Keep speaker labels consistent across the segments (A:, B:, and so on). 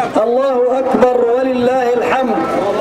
A: الله أكبر ولله الحمد.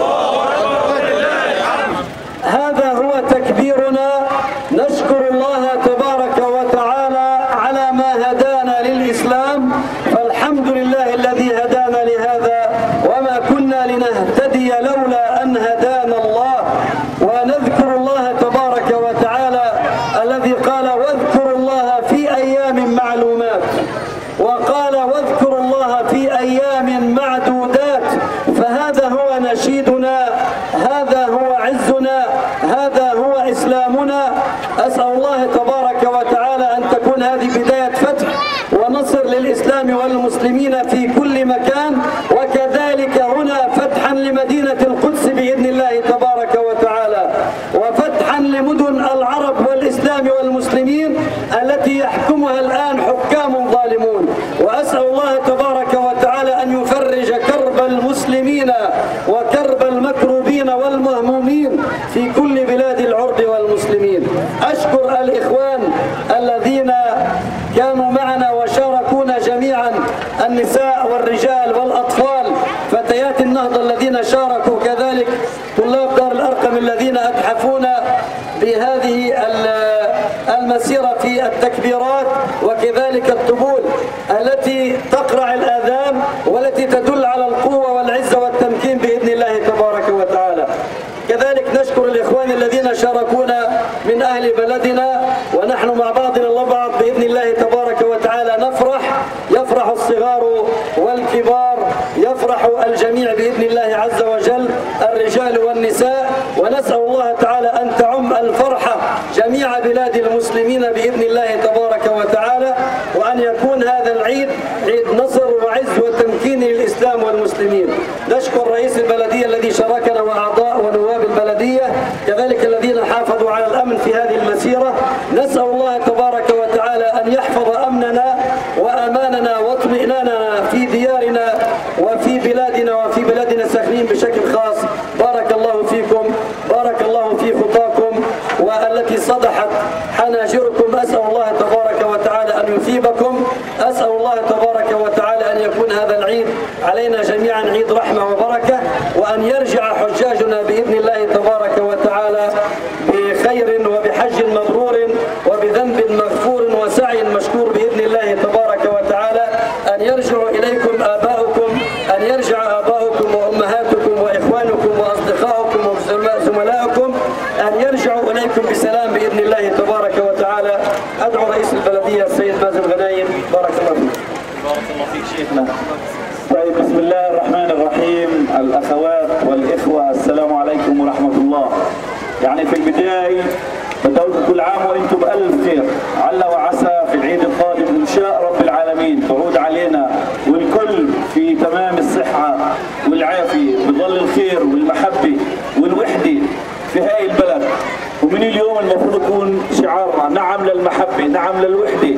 A: هذا هو تكبيرنا. نشكر الله تبارك وتعالى على ما هدانا للإسلام، فالحمد لله الذي هدانا لهذا، وما كنا لنهتدي لولا أن هدانا الله. ونذكر الله تبارك وتعالى الذي قال واذكروا الله في أيام معلومات، وقال واذكروا الله في أيام معدودات. فهذا هو نشيدنا، هذا هو عزنا، هذا هو إسلامنا. أسأل الله تبارك وتعالى أن تكون هذه بداية فتح ونصر للإسلام والمسلمين في كل مكان، وكذلك هنا فتحا لمدينة القدس بإذن الله تبارك وتعالى، وفتحا لمدن العرب والإسلام والمسلمين التي يحكمها الآن حكام ظالمون. وأسأل الله تبارك وتعالى أن يفرج كرب المسلمين وكرب المكروبين والمهمومين في كل بلاد العرب والمسلمين. أشكر الإخوان الذين كانوا معنا وشاركونا جميعا، النساء والرجال والأطفال، فتيات النهضة الذين شاركوا، كذلك طلاب دار الأرقم الذين أتحفونا بهذه المسيرة في التكبيرات، وكذلك الطبول التي تقرع الآذان والتي تدل على القوة والعزة والتمكين بإذن الله تبارك وتعالى. كذلك نشكر الإخوان الذين شاركونا من أهل بلدنا، ونحن مع بعضنا البعض بإذن الله تبارك وتعالى نفرح، يفرح الصغار والكبار، يفرح الجميع بإذن الله عز وجل، الرجال والنساء. ونسأل الله تعالى أن تعم الفرحة جميع بلاد المسلمين بإذن الله تبارك وتعالى، وأن يكون هذا العيد عيد نصر وعز وتمكين للإسلام والمسلمين. نشكر رئيس البلدية الذي شاركنا وأعضاء ونواب البلدية، كذلك الذين حافظوا على الأمن في هذه المسيرة. نسأل الله تبارك وتعالى أن يحفظ أمننا وأماننا واطمئناننا في ديارنا وفي بلادنا وفي بلادنا الساكنين بشكل خاص. بارك الله فيكم، بارك الله في خطاكم والتي صدحت حناجركم. أسأل الله تبارك وتعالى أن يثيبكم، أسأل الله تبارك وتعالى أن يكون هذا العيد علينا جميعا عيد رحمة وبركة، وأن يرجع حجاجنا بإذن الله تبارك وتعالى بخير وبحج مبرور وبذنب مغفور وسعي مشكور بإذن الله تبارك وتعالى. أن يرجع إليكم آباؤكم، أن يرجع آباؤكم وأمهاتكم وإخوانكم وأصدقائكم وزملائكم، أن يرجعوا إليكم بسلام بإذن الله تبارك وتعالى. أدعو رئيس البلدية السيد مازن غنايم. بارك الله فيك.
B: بارك الله فيك شيخنا.
C: طيب، بسم الله الرحمن الرحيم. الأخوات والإخوة، السلام عليكم ورحمة الله. يعني في البداية بدي أقول كل عام وأنتم بألف خير، عل وعسى في العيد القادم إن شاء رب العالمين تعود علينا والكل في تمام الصحة والعافية، بظل الخير والمحبة والوحدة في هاي البلد. ومن اليوم المفروض يكون شعارنا نعم للمحبة، نعم للوحدة،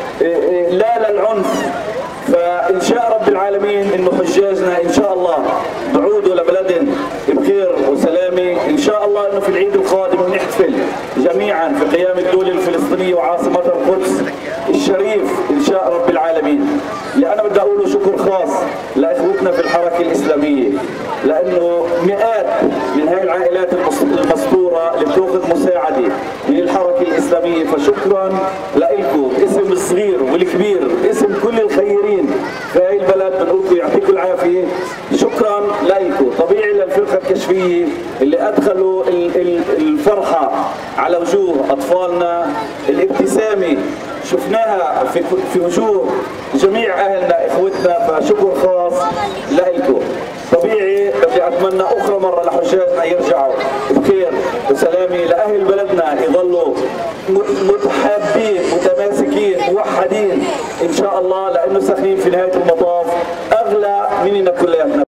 C: لا للعنف. فإن شاء رب العالمين إنه حجاجنا إن شاء الله بعودوا لبلدن بخير وسلامة. إن شاء الله إنه في العيد القادم نحتفل جميعا في قيام الدولة الفلسطينية وعاصمتها القدس الشريف إن شاء رب العالمين. اللي أنا بدي أقوله شكر خاص لإخوتنا في الحركة الإسلامية، لأنه مئات من هاي العائلات المسطورة اللي بتأخذ مساعدة من الحركة الإسلامية، فشكرا لكم. اسم الصغير والكبير، اسم كل الخيرين في هاي البلد بنقول لكم يعطيكم العافية. شكرا لكم. طبيعي للفرقة الكشفية اللي أدخلوا الفرحة على وجوه أطفالنا، الابتسامة شفناها في وجوه جميع أهلنا إخوتنا، فشكر خاص لكم. طبيعي بدي أتمنى أخرى مرة لحجاجنا يرجعوا بخير وسلامة، لأهل بلدنا يظلوا متحابين متماسكين موحدين إن شاء الله، لأنه ساكنين في نهاية المطاف أغلى مننا كلياتنا.